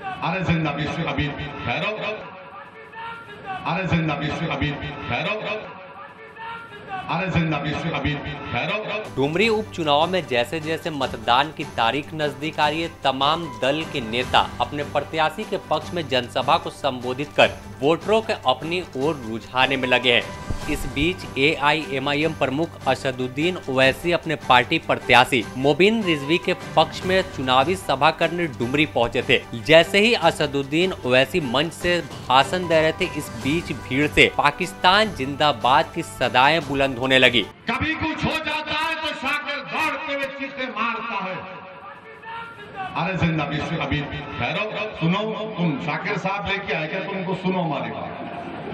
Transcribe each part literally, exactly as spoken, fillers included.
अरे जिंदा विश्व अभी ठहरो, अरे जिंदा विश्व अभी ठहरो, अरे जिंदा विश्व अभी ठहरो। डुमरी उपचुनाव में जैसे जैसे मतदान की तारीख नजदीक आ रही है, तमाम दल के नेता अपने प्रत्याशी के पक्ष में जनसभा को संबोधित कर वोटरों के अपनी ओर रुझाने में लगे हैं। इस बीच ए आई एम आई एम प्रमुख असदुद्दीन ओवैसी अपने पार्टी प्रत्याशी मोबिन रिजवी के पक्ष में चुनावी सभा करने डुमरी पहुंचे थे। जैसे ही असदुद्दीन ओवैसी मंच से भाषण दे रहे थे, इस बीच भीड़ से पाकिस्तान जिंदाबाद की सदाएं बुलंद होने लगी। कभी कुछ हो जाता है तो शाकिर दौड़ते हुए चीखे मारता है। अरे जिंदा विश्व अभी ठहरो, सुनो, तुम शाकिर साहब लेके आए क्या? तुमको सुनो हमारी बात।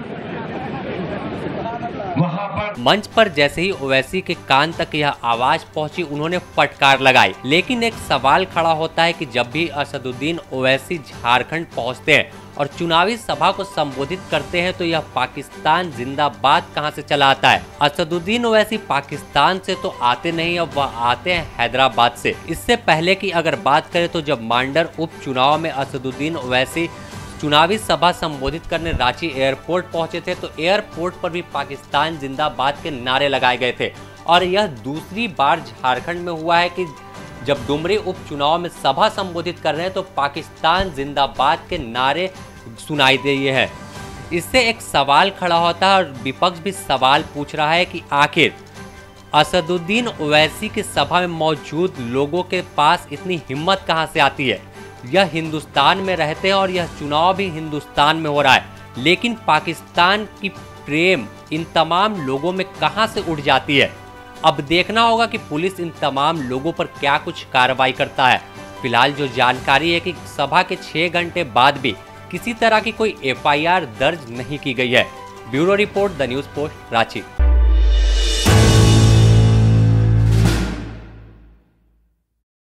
वहाँ पर मंच पर जैसे ही ओवैसी के कान तक यह आवाज पहुंची, उन्होंने फटकार लगाई। लेकिन एक सवाल खड़ा होता है कि जब भी असदुद्दीन ओवैसी झारखंड पहुंचते हैं और चुनावी सभा को संबोधित करते हैं, तो यह पाकिस्तान जिंदाबाद कहां से चला आता है? असदुद्दीन ओवैसी पाकिस्तान से तो आते नहीं, अब वह आते हैं हैदराबाद से। इससे पहले की अगर बात करें तो जब मांडर उपचुनाव में असदुद्दीन ओवैसी चुनावी सभा संबोधित करने रांची एयरपोर्ट पहुंचे थे, तो एयरपोर्ट पर भी पाकिस्तान जिंदाबाद के नारे लगाए गए थे। और यह दूसरी बार झारखंड में हुआ है कि जब डुमरी उपचुनाव में सभा संबोधित कर रहे हैं तो पाकिस्तान जिंदाबाद के नारे सुनाई दे रहे हैं। इससे एक सवाल खड़ा होता है और विपक्ष भी सवाल पूछ रहा है कि आखिर असदुद्दीन ओवैसी की सभा में मौजूद लोगों के पास इतनी हिम्मत कहां से आती है? यह हिंदुस्तान में रहते हैं और यह चुनाव भी हिंदुस्तान में हो रहा है, लेकिन पाकिस्तान की प्रेम इन तमाम लोगों में कहां से उड़ जाती है? अब देखना होगा कि पुलिस इन तमाम लोगों पर क्या कुछ कार्रवाई करता है। फिलहाल जो जानकारी है कि सभा के छह घंटे बाद भी किसी तरह की कोई एफ आई आर दर्ज नहीं की गई है। Bureau report, the news post, Ranchi.